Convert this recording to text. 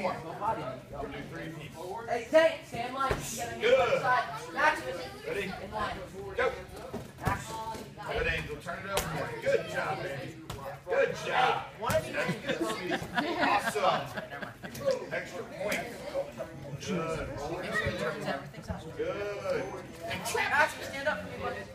more. We'll do 3 people. Hey, Tank, stay in line. You gotta hit one side. Maximus. Ready? In line. Go. Maximus. Good, Angel. Turn it over more. Good job, baby. Good job. That's good, sweetie. Awesome. Extra point. Good. Good. Maximus, stand up for me, buddy.